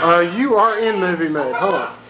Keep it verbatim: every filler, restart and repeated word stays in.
Uh, you are in movie mode. Hold on.